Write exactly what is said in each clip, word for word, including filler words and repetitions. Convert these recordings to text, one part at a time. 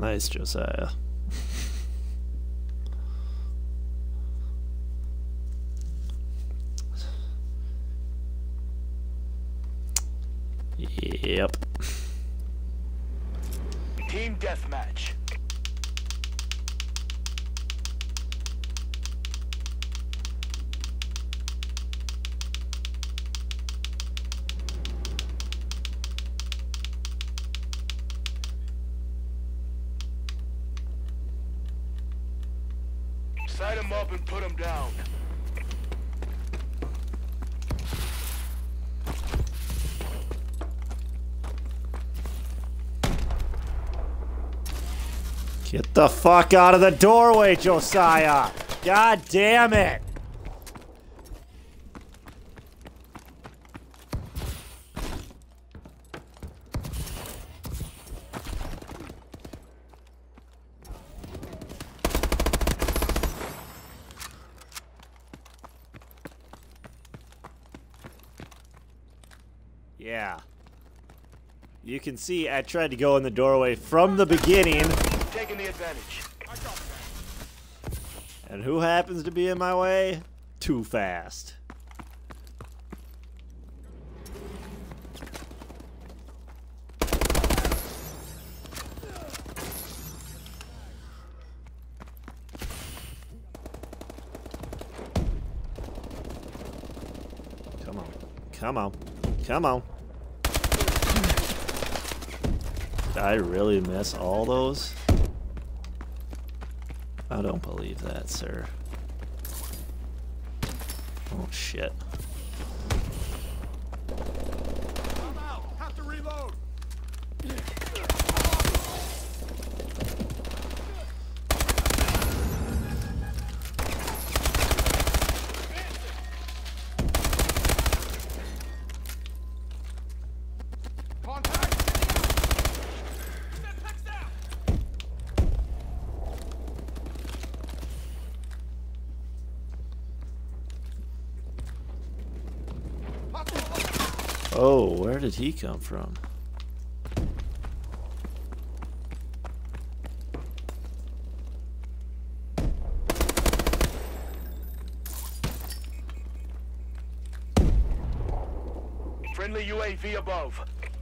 Nice, Josiah. Yep. Team deathmatch. Sight him up and put him down. Get the fuck out of the doorway, Josiah! God damn it! Yeah. You can see I tried to go in the doorway from the beginning. Taking the advantage. And who happens to be in my way? Too fast. Come on. Come on. Come on. Did I really miss all those? I don't believe that, sir. Oh, shit. I'm out. Have to reload. Oh, where did he come from? Friendly U A V above.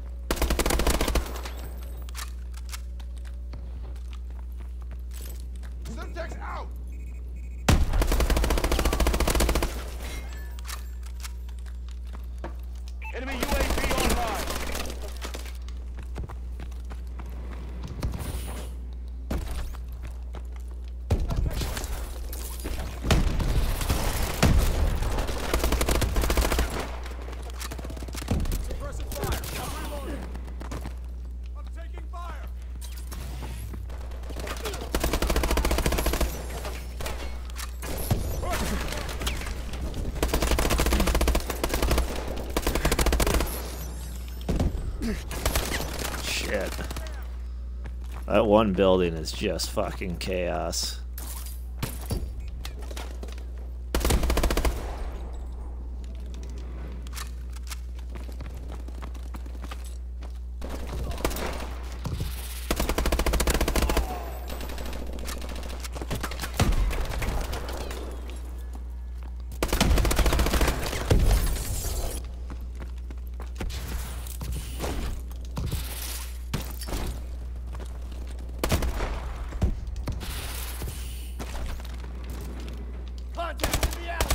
Syntax out. Enemy U A V online. Suppressive fire. I'm reloading. I'm taking fire. Shit. That one building is just fucking chaos. Contact in the alley.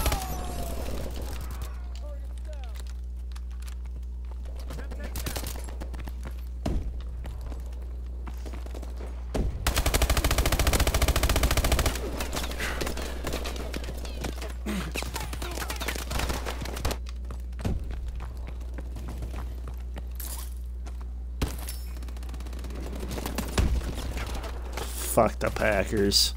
Fuck the Packers.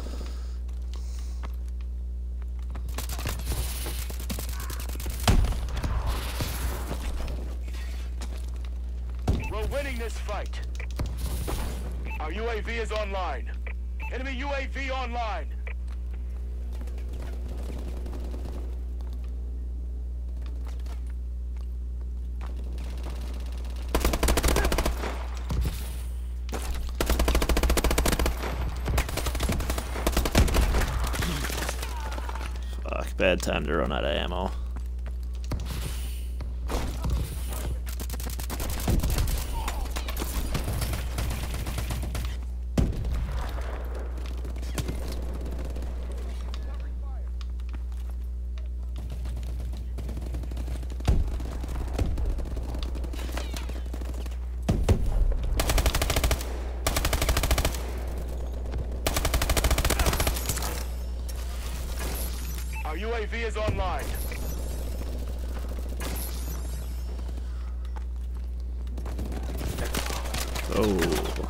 We're winning this fight. Our U A V is online. Enemy U A V online. bad time to run out of ammo. Our U A V is online. Oh.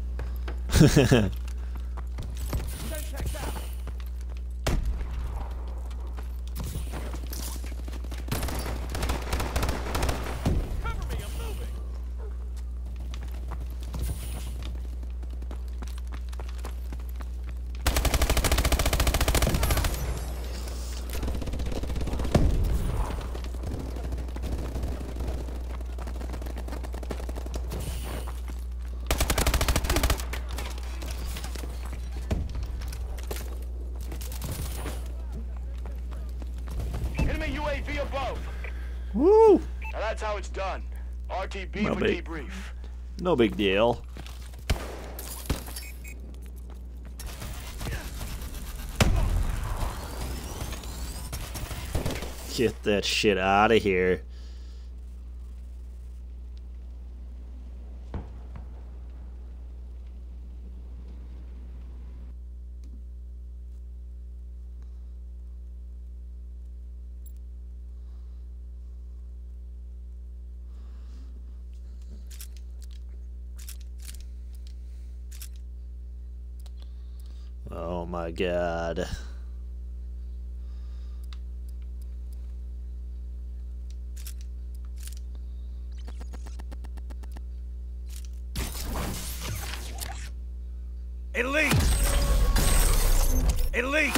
Enemy U A V above. Woo! Now that's how it's done. R T B No for big- debrief. No big deal. Get that shit out of here. Oh my god. Elite! Elite!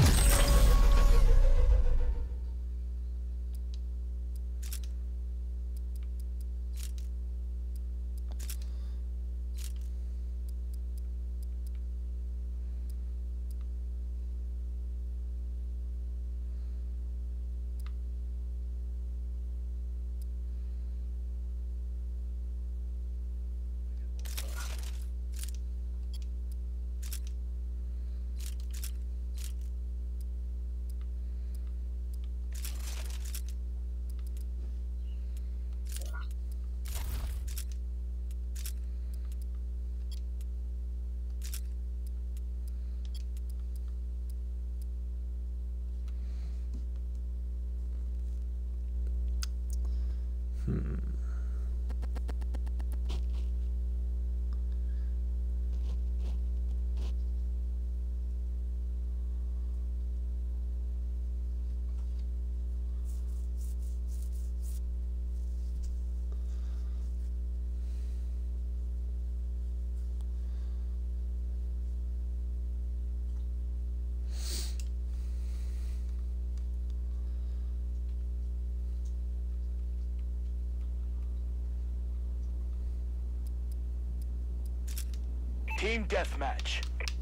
Team deathmatch.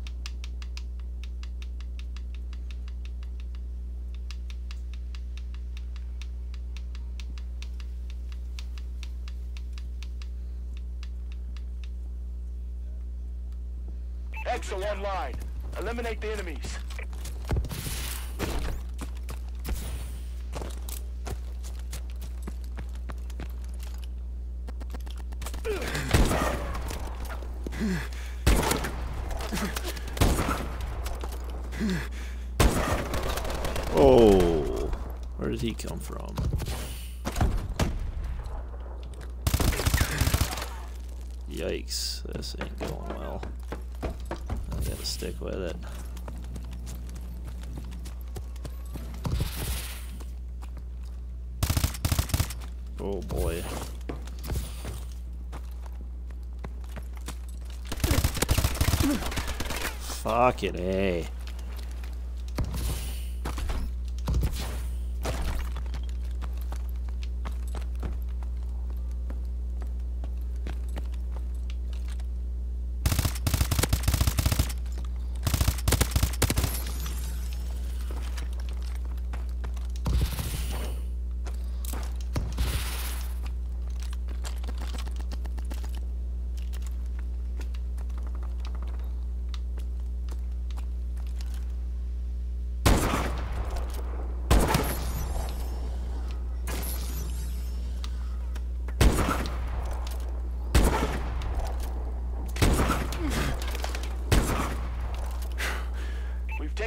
Exo online. Eliminate the enemies. Oh, where did he come from? Yikes, this ain't going well. I gotta stick with it. Oh boy. Fucking A.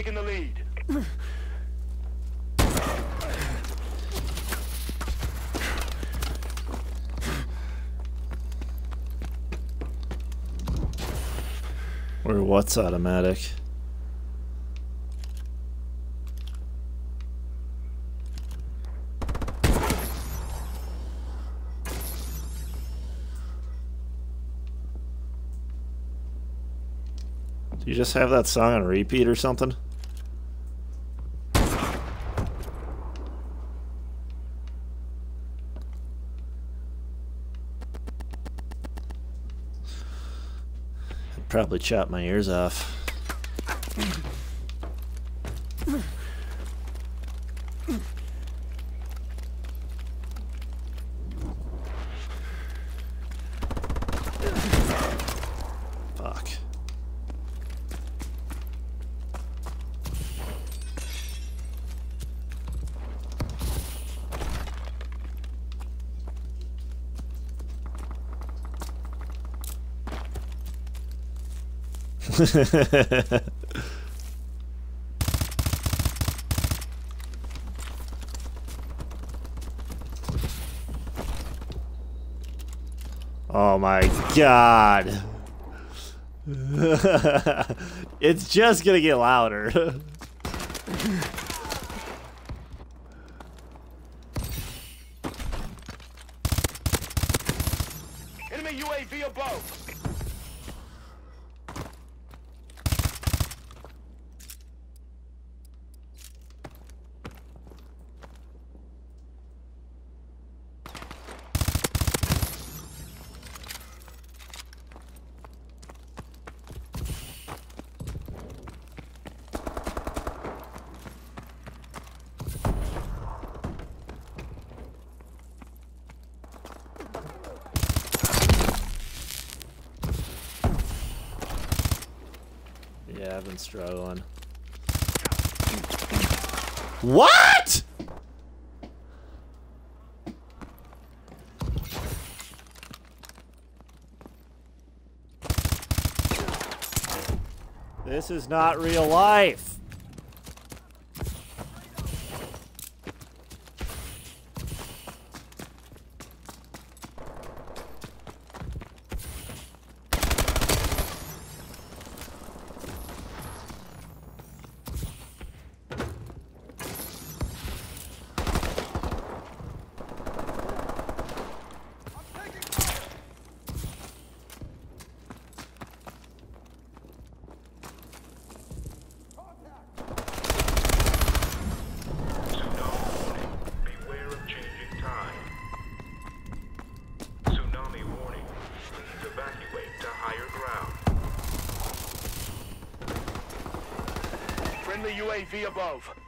taking the lead. Or what's automatic? Do you just have that song on repeat or something? I'd probably chop my ears off. Fuck. Oh my god. It's just gonna get louder. Enemy U A V above. Yeah, I've been struggling. What? This is not real life. Friendly U A V above.